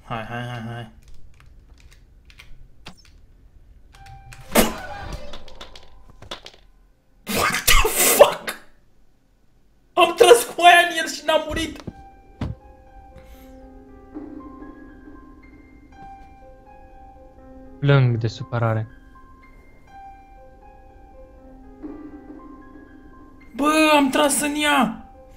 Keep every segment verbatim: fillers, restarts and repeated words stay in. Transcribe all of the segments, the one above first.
Hai, hai, hai, hai. What the fuck? Am tras cu aia în el și n-am murit. Plâng de supărare. Bă, am tras în ea.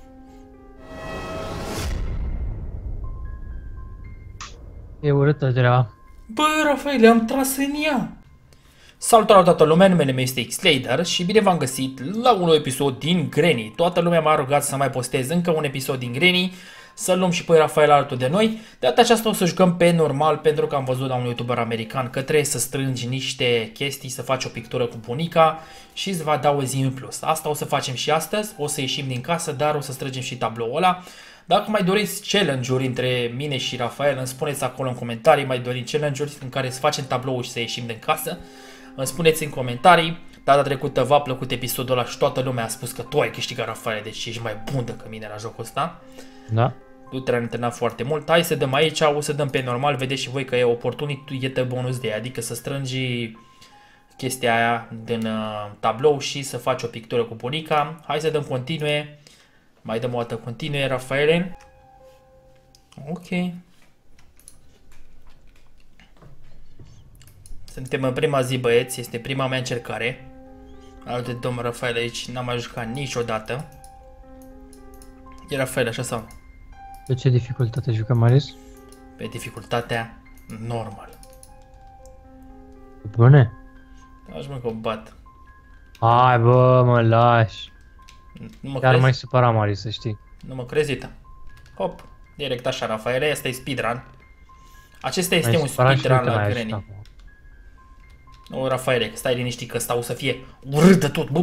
E urâtă treaba. Bă, Rafael, am tras în ea. Salutare la toată lumea, numele meu este Xlader și bine v-am găsit la un nou episod din Granny. Toată lumea m-a rugat să mai postez încă un episod din Granny, să-l luăm și pe Rafael alături de noi. De data aceasta o să jucăm pe normal, pentru că am văzut la un youtuber american că trebuie să strângi niște chestii, să faci o pictură cu bunica și îți va da o zi în plus. Asta o să facem și astăzi, o să ieșim din casă, dar o să strângem și tabloul ăla. Dacă mai doriți challenge-uri între mine și Rafael, îmi spuneți acolo în comentarii, mai doriți challenge-uri în care să facem tabloul și să ieșim din casă. Îmi spuneți în comentarii. Data trecută v-a plăcut episodul ăla și toată lumea a spus că tu ai câștigat, Rafael, deci ești mai bun decât mine la jocul ăsta. Da. Tu te-ai antrenat foarte mult. Hai să dăm aici, o să dăm pe normal, vedeți și voi că e opportunity bonus de ea, adică să strângi chestia aia din uh, tablou și să faci o pictură cu bunica. Hai să dăm continue. Mai dăm o dată continue, Rafael. Ok. Suntem în prima zi, băieți, este prima mea încercare. Alte domnul Rafael aici, n-am mai jucat niciodată. E Rafael, așa sau? De ce dificultate jucăm, Marius? Pe dificultatea normal. Bune? Aș mă că o bat. Hai bă, mă lași. Nu mă Chiar crezi? mai supăra, Marius, să știi. Nu mă crezi, uita. Hop, direct așa, Rafael, asta e speedrun. Acesta este Mai un supărat și speedrun nu te la mai Granny. ajută acum. Nu, Rafael, stai liniștit că ăsta o să fie urât de tot, bă.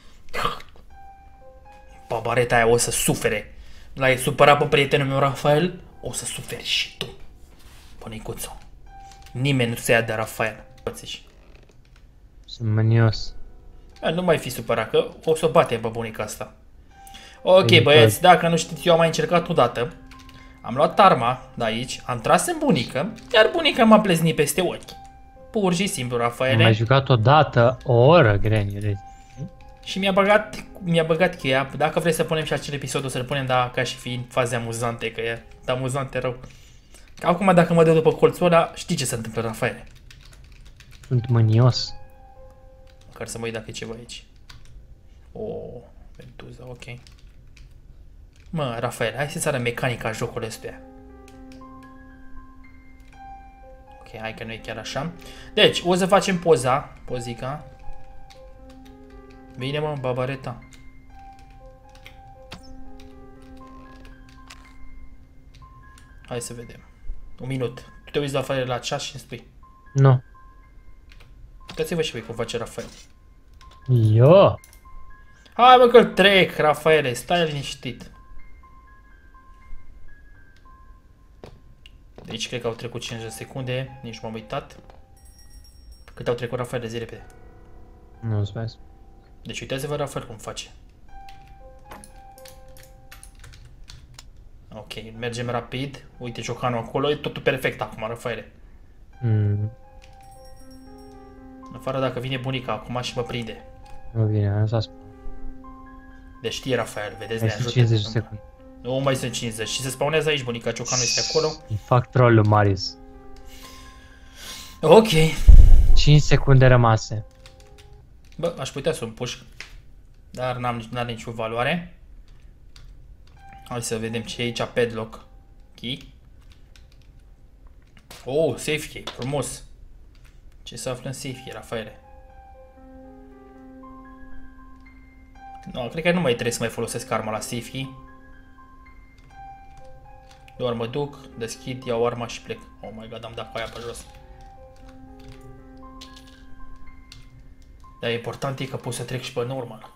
Babareta aia o să sufere. L-ai supărat pe prietenul meu, Rafael? O să suferi și tu, pănicuțo. Nimeni nu se ia de Rafael. Sunt mânios. A, nu mai fi supărat, că o să o batem pe bunica asta. Ok, Ei, băieți, dacă nu știți, eu am mai încercat odată. Am luat arma de aici, am tras în bunică, iar bunica m-a pleznit peste ochi. Pur și simplu, Am Rafaele. mai jucat odată o oră, Granny, deci. Și mi-a băgat, mi-a băgat cheia. Dacă vrei să punem și acel episod, o să-l punem, dar ca și fiind faze amuzante, că e amuzante rău. Că acum, dacă mă dă după colțul ăla, știi ce se întâmplă, Rafaele. Sunt mânios. Măcar să mă uit dacă e ceva aici. O, ventuza, ok. Mă, Rafael, hai să-ți arăt mecanica jocului ăstuia. Ok, hai că nu e chiar așa. Deci, o să facem poza, pozica. Bine, mă, babareta. Hai să vedem. Un minut. Tu te uiți la Rafael la chat și îmi spui. Nu. Uitați-vă și voi cum face Rafael. Eu? Hai, mă, că-l trec, Rafaele, stai liniștit. Deci cred că au trecut cincizeci de secunde, nici m-am uitat. Cât au trecut, Rafael, zi repede. Nu spus. Deci uitați-vă, Rafael, cum face. Ok, mergem rapid. Uite ciocanul acolo, e totul perfect acum, Rafaele. Mm, În afară dacă vine bunica acum și mă prinde. nu vine, am să spun. Deci știe, Rafael, vedeți, Mai ne sunt ajută. cincizeci de secunde. Nu mai sunt cincizeci. Și se spawnează aici, bunica, ciocanul este acolo. Îi fac troll-ul, Marius. Ok. cinci secunde rămase. Bă, aș putea să-mi pușc. Dar n-am n-are nicio valoare. Hai să vedem ce e aici, padlock. Key. Oh, safe key, frumos. Ce se află în safe key, Rafaele? No, cred că nu mai trebuie să mai folosesc arma la safe key. Doar mă duc, deschid, iau arma și plec. Oh my god, am dat cu aia pe jos. Dar important e că pot să trec și pe normal.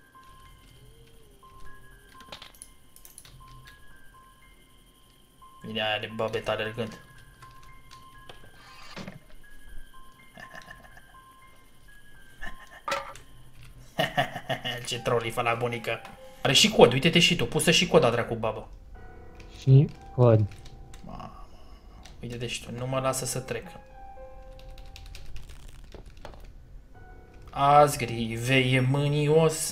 Vine aia de babeta alergând. Ce trolli fa la bunica. Are și cod, uite-te și tu, pusă și coda dracu, babă. Și cod. Uite, deci tu nu mă lasă să trec. Azi grivei e mânios.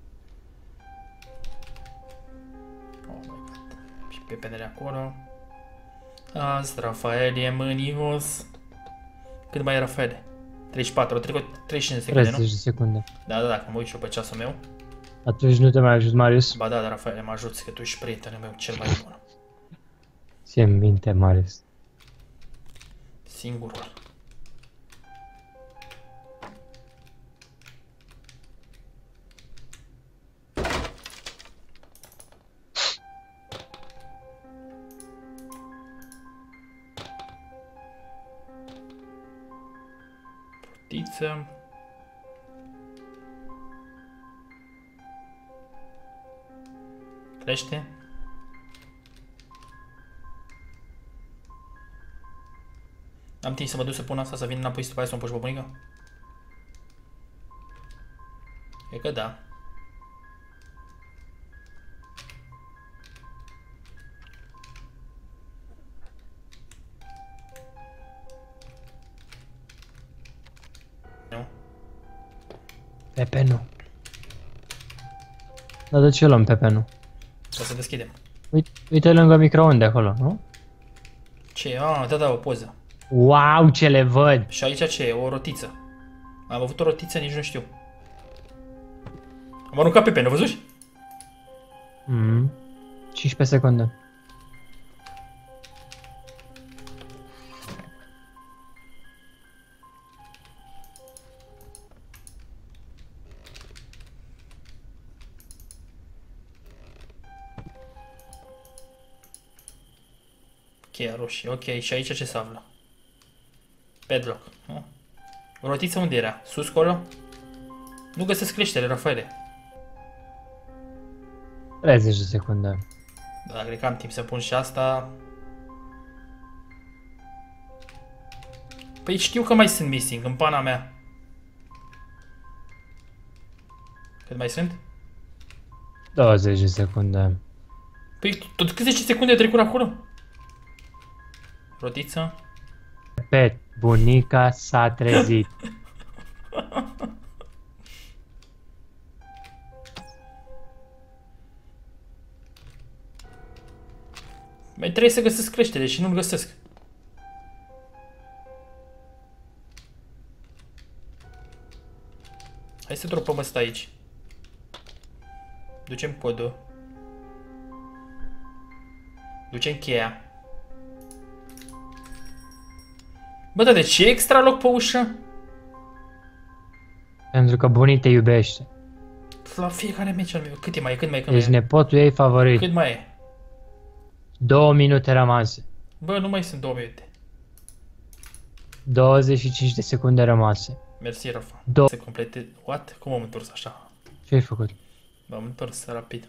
Oh my god. Și pepenele acolo. Azi Rafael e mânios. Cât mai e Rafael? treizeci și patru, trecut treizeci și cinci de secunde, nu? treizeci de secunde. Da, da, da, că mă uit și eu pe ceasul meu. Atunci nu te mai ajut, Marius? Ba da, dar Rafael, mă ajuți că tu ești prietenul meu cel mai bun. Ție-mi minte, Marius. Singurul. Portiță. Crește. Am timp să mă duc să pun asta, să vin înapoi și după aia să o împuși pe bunica? E că da. Nu? Pepe nu. Dar de ce luăm Pepe nu? O să deschidem. Uite, uite lângă microunde acolo, nu? Ce e? Ah, da, da, o poză. Wow, ce le văd! Și aici ce e? O rotiță. Am avut o rotiță, nici nu știu. Am aruncat pe penă, văzuși? Mm. cincisprezece secunde. Cheia roșie, ok. Și aici ce se află? Padlock. Nu? Rotița unde era? Sus acolo? Nu găsesc creștere, Rafaele. treizeci de secunde. Da, cred că am timp să pun și asta. Păi știu că mai sunt missing în pana mea. Cât mai sunt? douăzeci de secunde. Păi tot câte zece secunde a trecut acolo? Rotiță. Repet, bunica s-a trezit. Mai trebuie să găsesc creștere și nu-l găsesc. Hai să dropăm ăsta aici. Ducem codul. Ducem cheia. Bă, dar de ce e extra loc pe ușă? Pentru că bunii te iubește. La fiecare meci al meu. Cât e mai e? Cât mai e? Cât Ești mai e? nepotul ei favorit. Cât mai e? Două minute rămase. Bă, nu mai sunt două minute. douăzeci și cinci de secunde rămase. Mersi, Rafa. Do- Se complete... What? Cum am întors așa? Ce ai făcut? M-am întors rapid.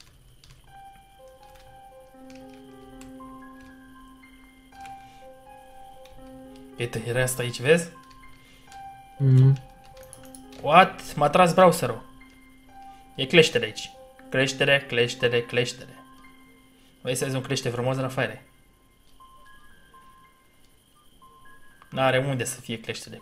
Uite, era asta aici, vezi? Mm. What? M-a tras browserul. E creștere aici. Creștere, creștere, creștere. Vrei să vezi un crește frumos, Rafaele? N-are unde să fie creștere.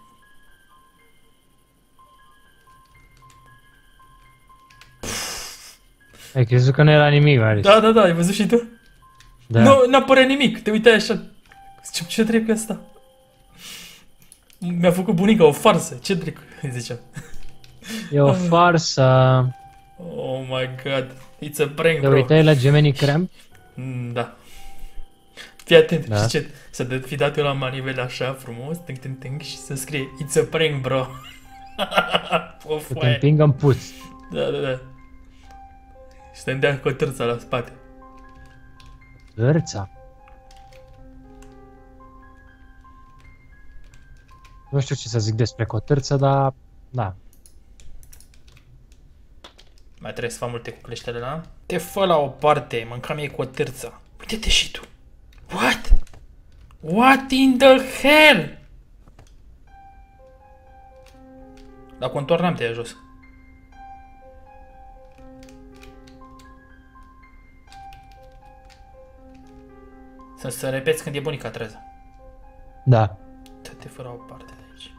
Ai crezut că nu era nimic, Marius? Da, da, da, ai văzut și tu? Da. Nu, n-a părut nimic, te uitai așa. Ce, ce drept e asta? Mi-a făcut bunica o farsă, ce drept, îi ziceam. E o farsă. Oh my god, it's a prank, Te bro. uitai la Gemini Cramp? Mm, da. Fii atent, Da. știi ce? Să te fi dat eu la manivele așa frumos, tâng, tâng, tâng, și să scrie it's a prank, bro. O Să te foaie. împingă în puț. Da, da, da. Și te îndea cu târța la spate. Gărța. Nu știu ce să zic despre cotârță, dar... Da. Mai trebuie să fac multe cu cleștele, da? Te fă la o parte, mâncam ei cu o târță. Uite-te și tu. What? What in the hell? La contor n-am tăiat jos. Să, să repeți când e bunica treză. Da. Te fără o parte de aici.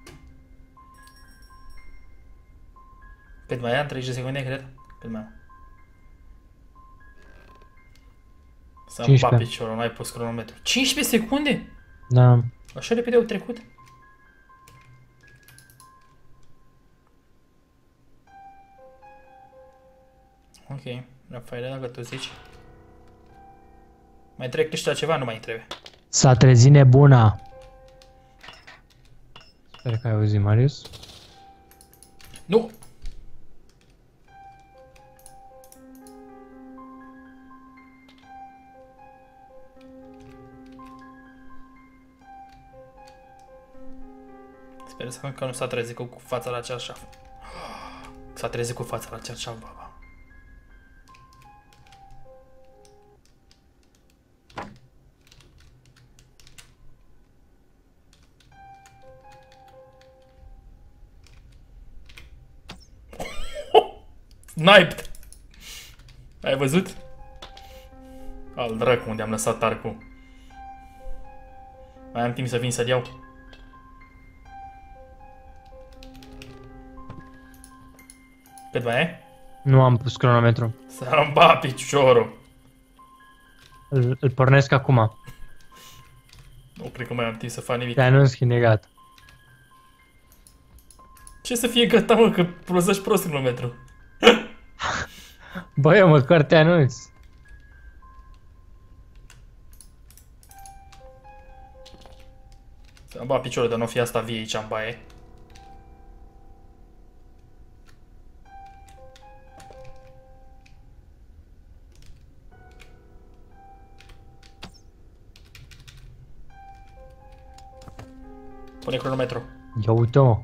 Cât mai am? treizeci de secunde, cred? Cât mai am? Să-mi bat piciorul, n-ai pus cronometru. cincisprezece secunde? Da. Așa repede au trecut? Ok, Rafaele, dacă tu zici. Mai trec ăștia ceva? Nu mai trebuie. S-a trezit nebuna. Sper că ai auzit, Marius. Nu! Sper să că nu s-a trezit cu, cu fața la cearșaf. S-a trezit cu fața la cearșaf, baba. Sniped! Ai văzut? Al dracu, unde am lăsat arcul. Mai am timp să vin să-l iau. Cât mai e? Nu am pus cronometru. Să-mi bat piciorul. Îl, îl pornesc acum. Nu cred că mai am timp să fac nimic. Te anunț când e gata. Ce să fie gata, mă, că prozești prost kilometru. Băi, eu măcar te anunț. Să-mi bat piciorul de nu fi asta vie aici în baie. Pune cronometru. Ia uite-mă.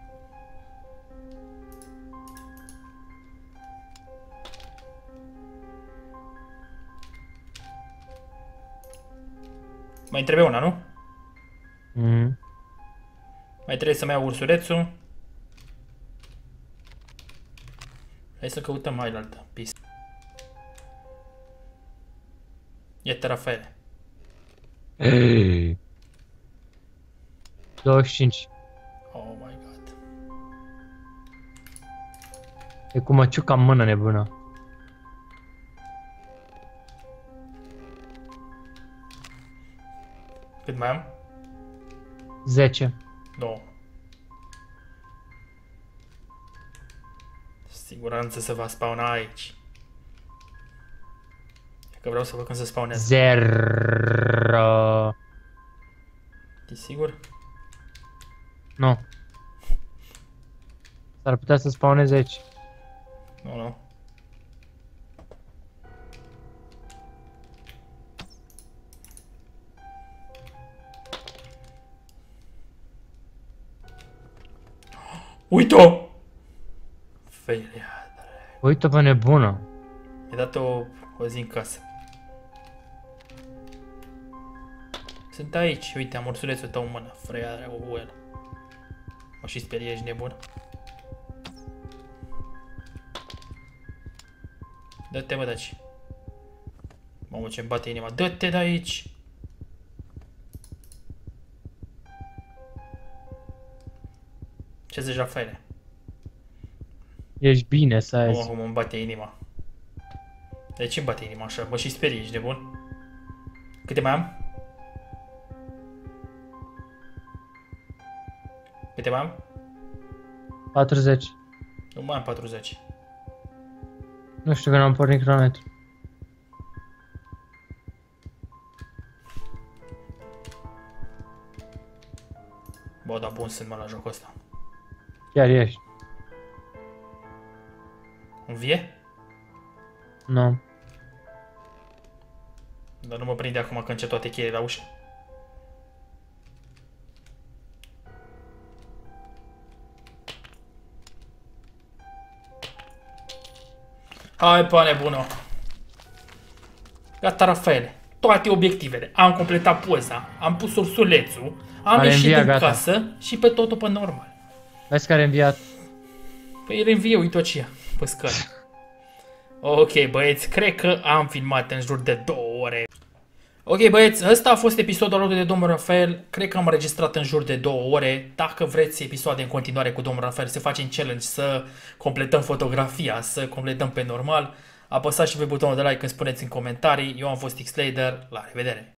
Mai trebuie una, nu? Mm. Mai trebuie să-mi iau ursulețul. Hai să căutăm mai la altă pistă. Iată, Rafaele. Ei. douăzeci și cinci. Oh my god. E cu măciuca în mână nebună. Cât mai am? zece. două. Siguranță se va spawna aici. E că vreau să văd când se spawnează. Zero. Ești sigur? Nu. S-ar putea să spawneze aici. Nu, nu. Uite-o! Felia. Uite pe nebună. Mi-a dat o, o zi în casă. Sunt aici, uite, am ursulețul tău în mână. Freia dracu cu el. Mă și sperie, ești nebun. Dă-te, bă, daci. Mamă, ce-mi bate inima. Dă-te de aici! Ce zici, Rafaele? Ești bine să ai. Mamă, cum îmi bate inima. De ce îmi bate inima așa? Mă și sperie, ești nebun? Câte mai am? Câte mai am? patruzeci. Nu mai am patruzeci. Nu știu că n-am pornit cronometru. Bă, dar bun sunt, mă, la jocul ăsta. Chiar ești. În vie? Nu. Dar nu mă prinde acum că încet toate cheile la ușă. Hai, pane bună! Gata, Rafaele. Toate obiectivele. Am completat poza, am pus ursulețul, am Are ieșit învia, din gata. casă și pe totul pe normal. Vezi care a înviat. Păi el învie, uite aceea, pe scări. Ok, băieți, cred că am filmat în jur de două ore. Ok băieți, ăsta a fost episodul alături de domnul Rafael. Cred că am înregistrat în jur de două ore. Dacă vreți episoade în continuare cu domnul Rafael, să facem challenge, să completăm fotografia, să completăm pe normal, apăsați și pe butonul de like când spuneți în comentarii. Eu am fost Xlader, la revedere!